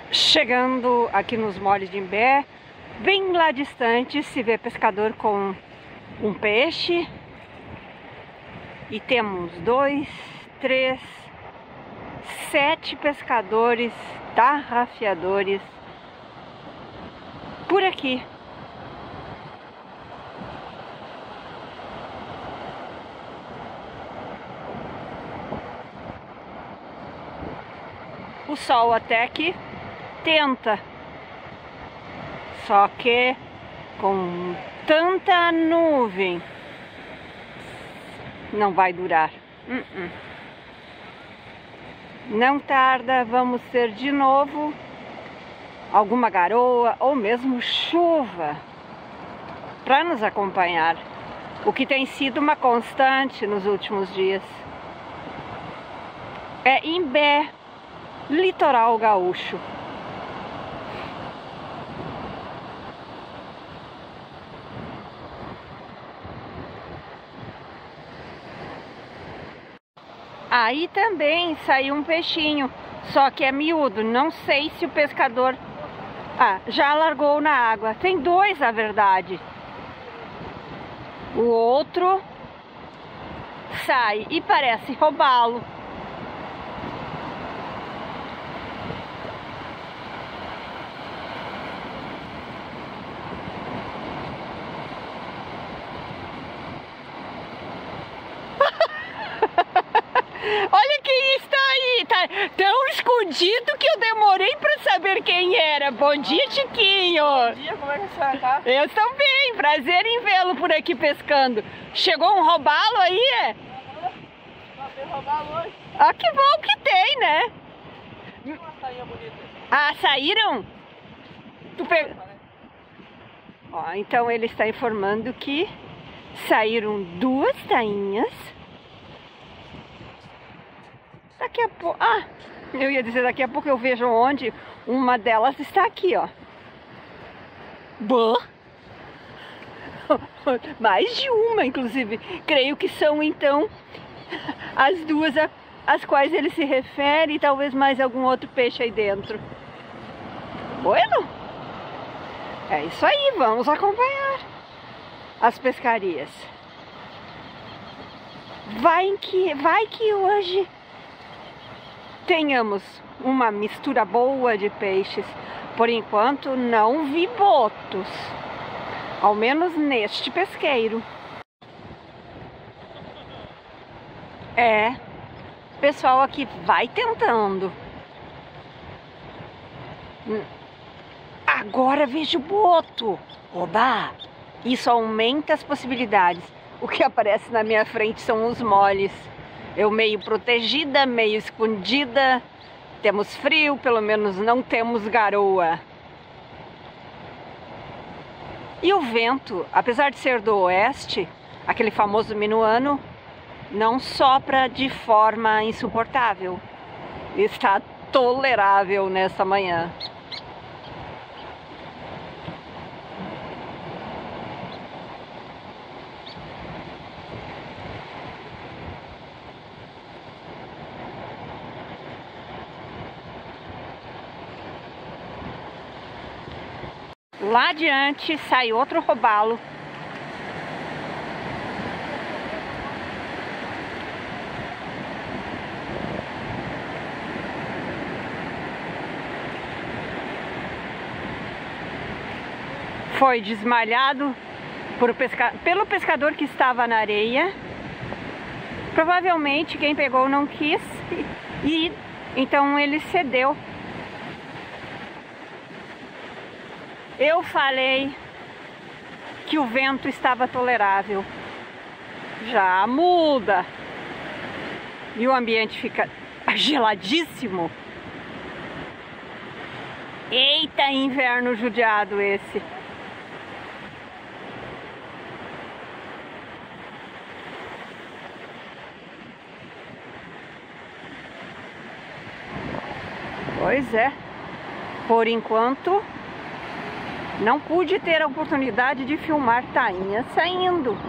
Chegando aqui nos moles de Imbé, bem lá distante se vê pescador com um peixe. E temos 2, 3, 7 pescadores, tarrafiadores por aqui. O sol até que tenta, só que com tanta nuvem não vai durar. Não tarda, vamos ter de novo alguma garoa ou mesmo chuva para nos acompanhar, o que tem sido uma constante nos últimos dias. É Imbé, litoral gaúcho. Aí também saiu um peixinho, só que é miúdo. Não sei se o pescador já largou na água. Tem 2, na verdade. O outro sai e parece robalo. Olha quem está aí, tá tão escondido que eu demorei para saber quem era. Bom dia, Chiquinho. Bom dia, como é que você está? Eu estou bem, prazer em vê-lo por aqui pescando. Chegou um robalo aí, é? Tem robalo hoje. Ah, que bom que tem, né? Uma sainha bonita. Ah, saíram? Ó, então ele está informando que saíram 2 tainhas. Daqui a pouco... eu ia dizer daqui a pouco eu vejo onde uma delas está aqui, ó. Boa! Mais de uma, inclusive. Creio que são, então, as 2 às quais ele se refere e talvez mais algum outro peixe aí dentro. Bueno? É isso aí, vamos acompanhar as pescarias. Vai que hoje tenhamos uma mistura boa de peixes. Por enquanto não vi botos, ao menos neste pesqueiro. O pessoal aqui vai tentando. Agora vejo boto. Oba! Isso aumenta as possibilidades. O que aparece na minha frente são os moles. Eu meio protegida, meio escondida. Temos frio, pelo menos não temos garoa. E o vento, apesar de ser do oeste, aquele famoso minuano, não sopra de forma insuportável. Está tolerável nesta manhã. Lá adiante sai outro robalo. Foi desmalhado pelo pescador que estava na areia. Provavelmente quem pegou não quis e então ele cedeu. Eu falei que o vento estava tolerável. Já muda. E o ambiente fica geladíssimo. Eita, inverno judiado esse. Pois é. Por enquanto não pude ter a oportunidade de filmar tainha saindo.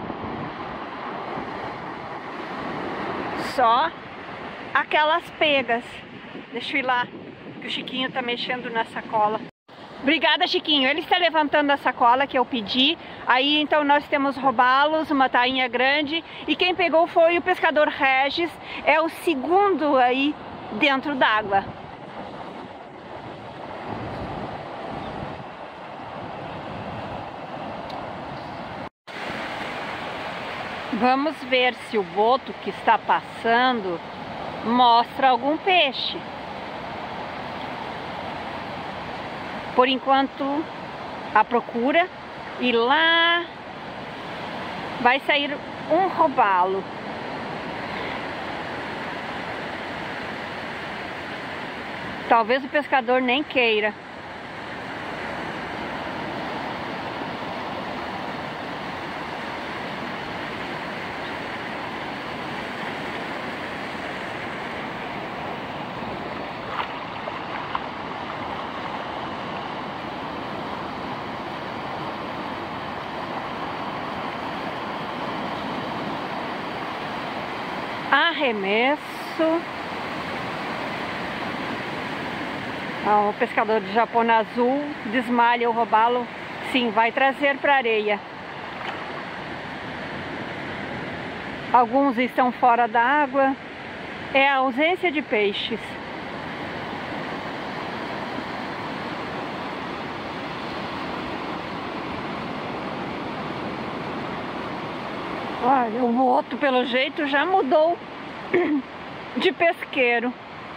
Só aquelas pegas. Deixa eu ir lá que o Chiquinho tá mexendo na sacola. Obrigada, Chiquinho. Ele está levantando a sacola que eu pedi. Aí, então, nós temos robalos, uma tainha grande. E quem pegou foi o pescador Regis. É o segundo aí dentro d'água. Vamos ver se o boto que está passando mostra algum peixe. Por enquanto, a procura, e lá vai sair um robalo. Talvez o pescador nem queira. Arremesso. O pescador de japona azul desmalha o robalo. Sim, vai trazer para a areia. Alguns estão fora da água. É a ausência de peixes. Olha, o boto, pelo jeito, já mudou de pesqueiro.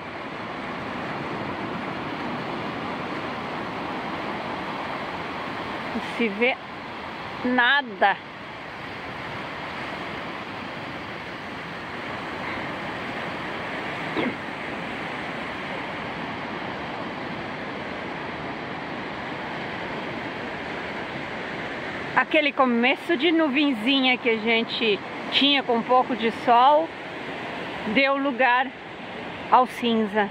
Não se vê nada. Aquele começo de nuvenzinha que a gente tinha com um pouco de sol deu lugar ao cinza.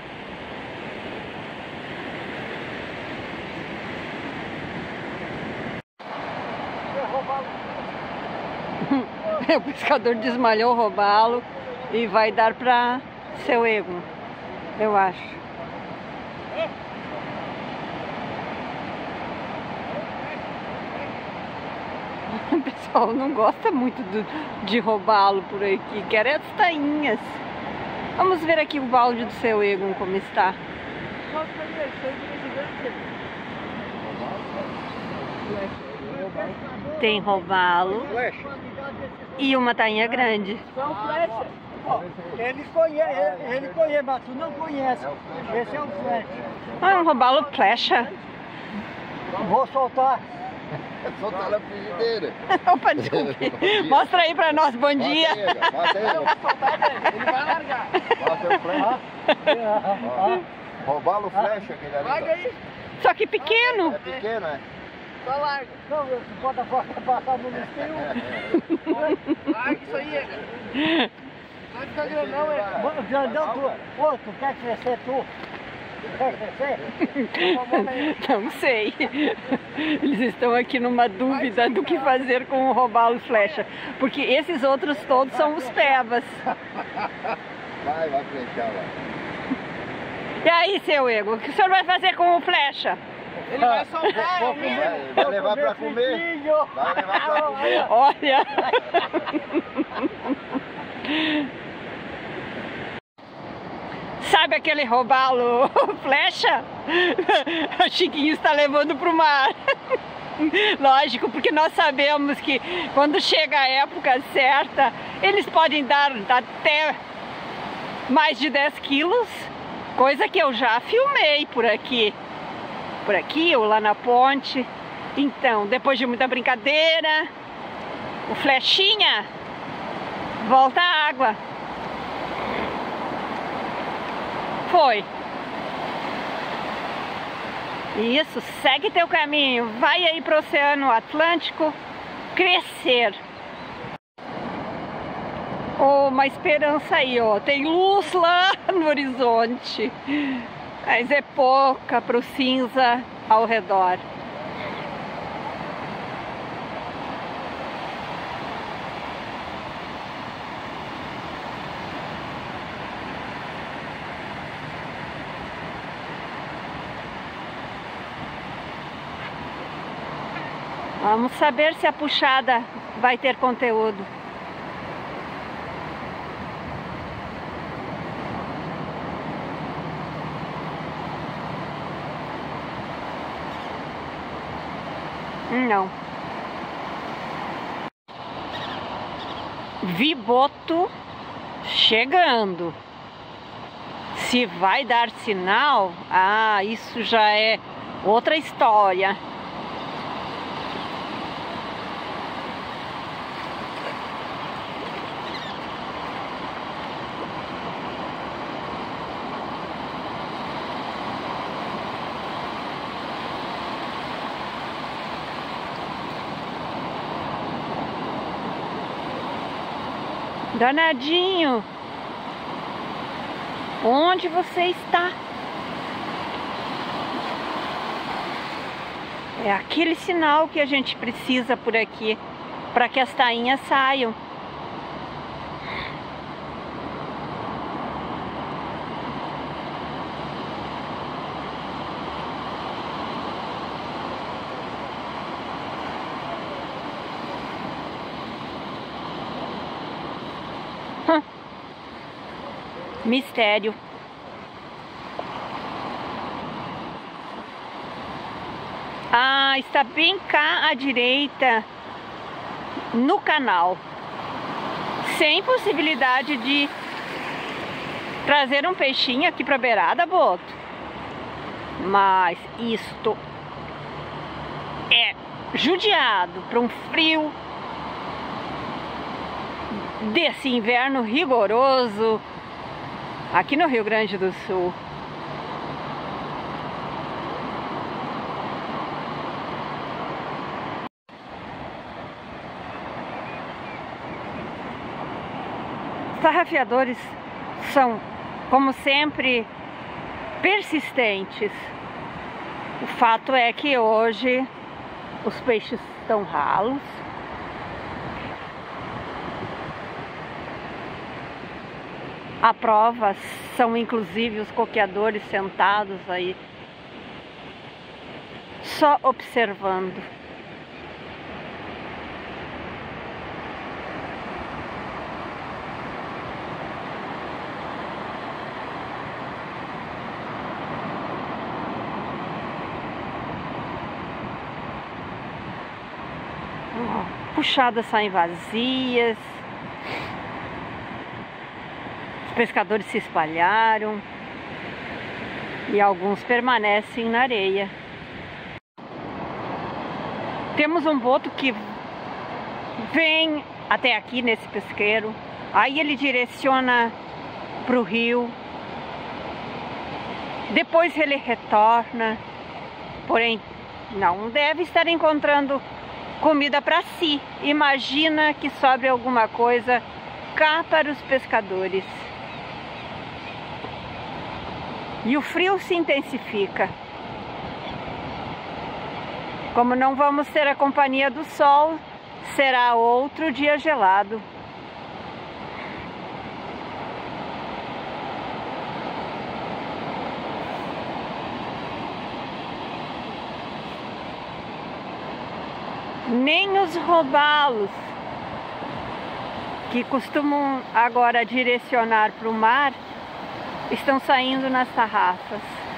O pescador desmalhou o robalo e vai dar para seu Egon, eu acho. O pessoal não gosta muito de robalo por aqui, quer as tainhas. Vamos ver aqui o balde do seu Egon como está. Tem robalo e uma tainha grande. São flecha. Ele conhece, mas tu não conhece. Esse é o flecha. É um robalo flecha. Vou soltar. Soltar na frigideira. Opa, desculpe. Mostra aí pra nós, bom dia. Mostra aí, Eu vou soltar dele, ele vai largar. Mostra o flecha. Robalo flecha aquele ali. Larga aí, Só que pequeno. É pequeno, é? só larga. Não, você pode passar no espinho. Larga isso aí, Ega. Vai ficar grandão, Ega. Grandão, tu quer crescer tu? Quer crescer? Não sei. Eles estão aqui numa dúvida do que fazer com o robalo flecha. Porque esses outros todos são os pebas. Vai flechar lá. E aí, seu Egon, o que o senhor vai fazer com o flecha? Ele vai soltar, é mesmo. Vai levar pra comer. Vai levar pra comer. Olha. Sabe aquele robalo flecha? O Chiquinho está levando para o mar. Lógico, porque nós sabemos que quando chega a época certa, eles podem dar até mais de 10 quilos, coisa que eu já filmei por aqui ou lá na ponte. Então, depois de muita brincadeira, o flechinha volta à água. Foi. Isso, segue teu caminho, vai aí pro Oceano Atlântico crescer. Oh, uma esperança aí, ó, tem luz lá no horizonte, mas é pouca pro cinza ao redor. Vamos saber se a puxada vai ter conteúdo. Não. Vi boto chegando. Se vai dar sinal, isso já é outra história. Danadinho, onde você está? É aquele sinal que a gente precisa por aqui para que as tainhas saiam. Mistério. Está bem cá à direita no canal, sem possibilidade de trazer um peixinho aqui para a beirada, boto. Mas isto é judiado para um frio desse inverno rigoroso aqui no Rio Grande do Sul. Os tarrafiadores são, como sempre, persistentes. O fato é que hoje os peixes estão ralos. A prova são inclusive os coqueadores sentados aí, só observando. Puxadas saem vazias. Os pescadores se espalharam e alguns permanecem na areia. Temos um boto que vem até aqui nesse pesqueiro, aí ele direciona para o rio, depois ele retorna, porém não deve estar encontrando comida para si. Imagina que sobre alguma coisa cá para os pescadores. E o frio se intensifica. Como não vamos ter a companhia do sol, será outro dia gelado. Nem os robalos, que costumam agora direcionar para o mar, estão saindo nas tarrafas.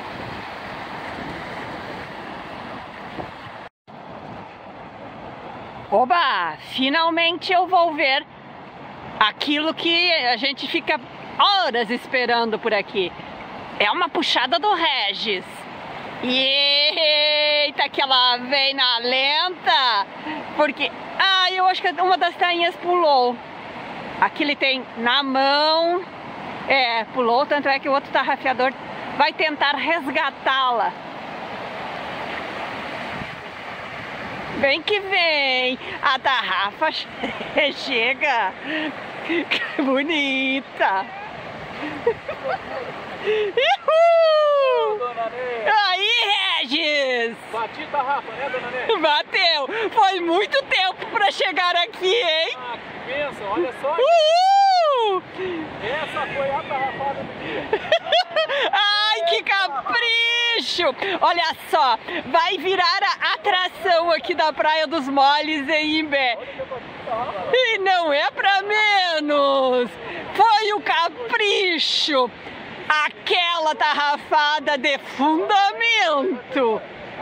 Oba! Finalmente eu vou ver aquilo que a gente fica horas esperando por aqui. É uma puxada do Regis. Eita, que ela vem na lenta, porque eu acho que uma das tainhas pulou. Aqui ele tem na mão, pulou, tanto é que o outro tarrafiador vai tentar resgatá-la. Vem que vem, a tarrafa chega. Que bonita. Uhul! Dona Ney. Aí, Regis! Bati tarrafa, né, Dona Ney? Bateu! Foi muito tempo pra chegar aqui, hein? Ah, que bênção, olha só. Uhul! Essa foi a tarrafada do dia. Ai, Que capricho! Olha só, vai virar a atração aqui da Praia dos Moles em Imbé. E não é pra menos! Foi o capricho! Aquela tarrafada de fundamento!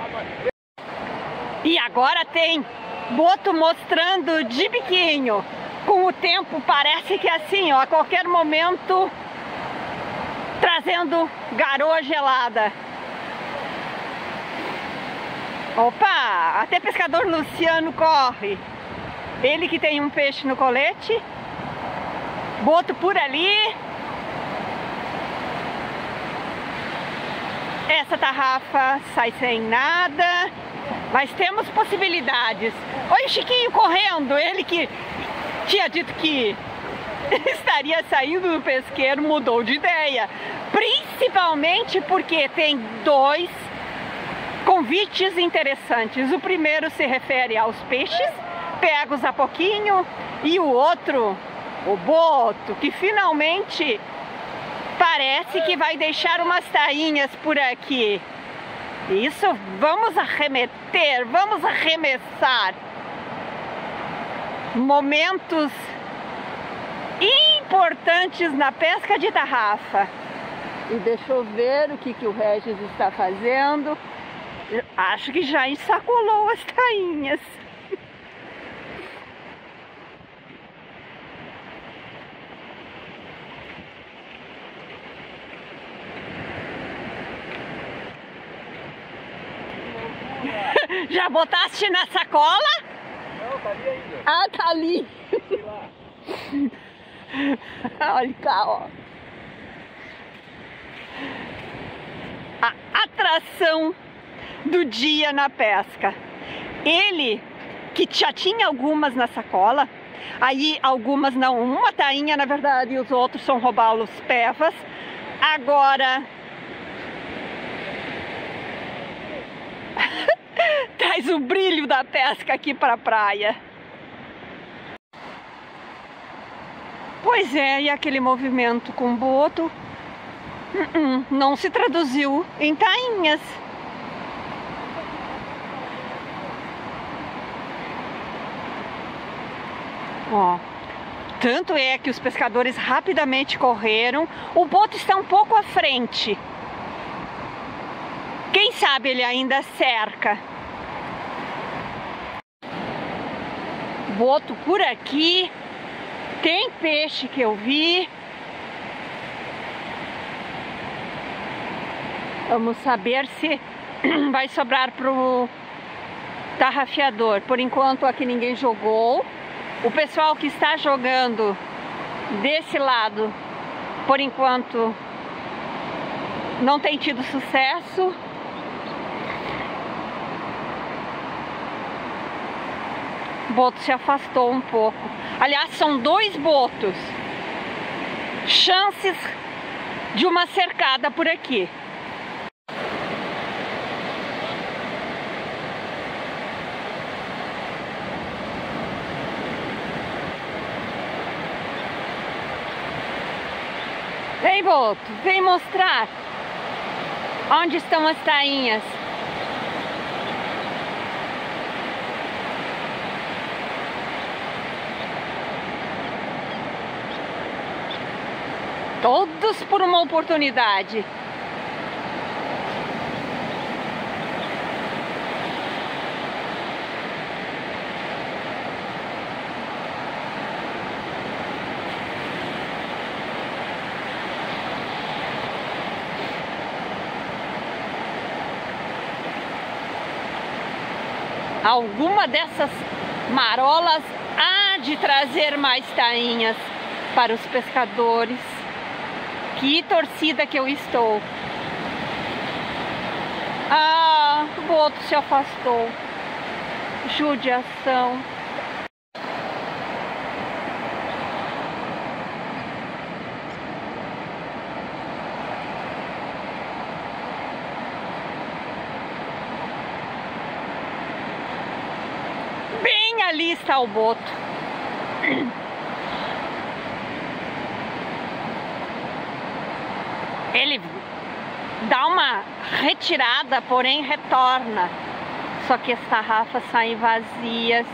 E agora tem boto mostrando de biquinho. Com o tempo parece que assim, ó, a qualquer momento trazendo garoa gelada. Opa, até pescador Luciano corre. Ele que tem um peixe no colete. Boto por ali. Essa tarrafa sai sem nada. Mas temos possibilidades. Olha o Chiquinho correndo. Ele que tinha dito que estaria saindo do pesqueiro, mudou de ideia. Principalmente porque tem dois convites interessantes. O primeiro se refere aos peixes pegos há pouquinho, e o outro, o boto, que finalmente parece que vai deixar umas tainhas por aqui. Isso, vamos arremeter, vamos arremessar. Momentos importantes na pesca de tarrafa. E deixa eu ver o que o Regis está fazendo. Acho que já ensacolou as tainhas. Já botaste na sacola? Não, tá ali ainda. Ah, tá ali. Olha cá, ó. A atração do dia na pesca. Ele, que já tinha algumas na sacola, aí algumas não, uma tainha na verdade, e os outros são robalos pevas. Agora traz o brilho da pesca aqui para a praia. Pois é, e aquele movimento com boto não se traduziu em tainhas. Ó, tanto é que os pescadores rapidamente correram. O boto está um pouco à frente. Quem sabe ele ainda cerca. Boto por aqui. Tem peixe que eu vi. Vamos saber se vai sobrar pro tarrafiador. Por enquanto aqui ninguém jogou. O pessoal que está jogando desse lado, por enquanto, não tem tido sucesso. O boto se afastou um pouco. Aliás, são dois botos. Chances de uma cercada por aqui. Vem, boto, vem mostrar onde estão as tainhas. Todos por uma oportunidade. Alguma dessas marolas há de trazer mais tainhas para os pescadores. Que torcida que eu estou. Ah, o boto se afastou. Judiação. Bem ali está o boto. Ele dá retirada, porém retorna. Só que as tarrafas saem vazias.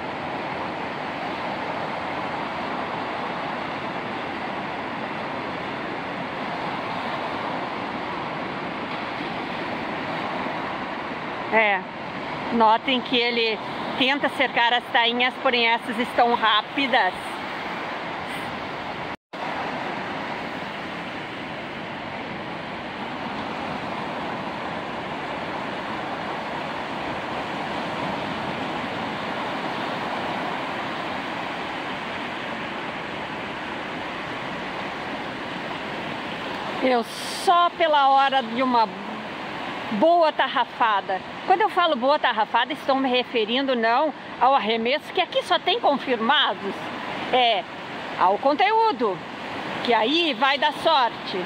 Notem que ele tenta cercar as tainhas, porém essas estão rápidas. Eu só pela hora de uma boa tarrafada. Quando eu falo boa tarrafada, estou me referindo não ao arremesso, que aqui só tem confirmados, ao conteúdo, que aí vai dar sorte.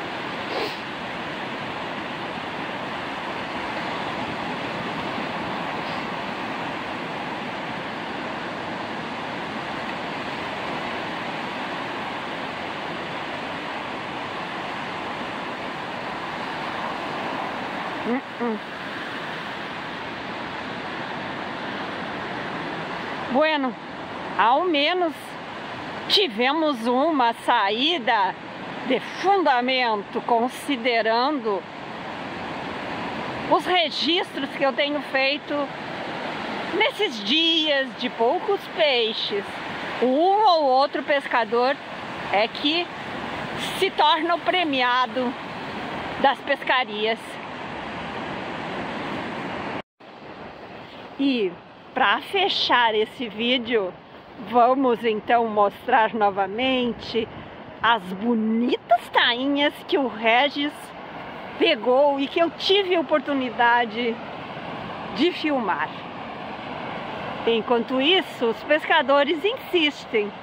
Bueno, ao menos tivemos uma saída de fundamento, considerando os registros que eu tenho feito nesses dias de poucos peixes. Um ou outro pescador é que se torna o premiado das pescarias. E para fechar esse vídeo, vamos então mostrar novamente as bonitas tainhas que o Regis pegou e que eu tive a oportunidade de filmar. Enquanto isso, os pescadores insistem.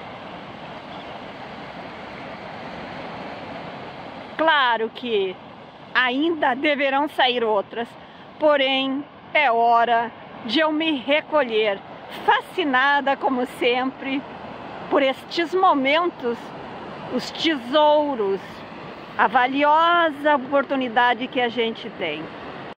Claro que ainda deverão sair outras, porém é hora de eu me recolher, fascinada como sempre por estes momentos, os tesouros, a valiosa oportunidade que a gente tem.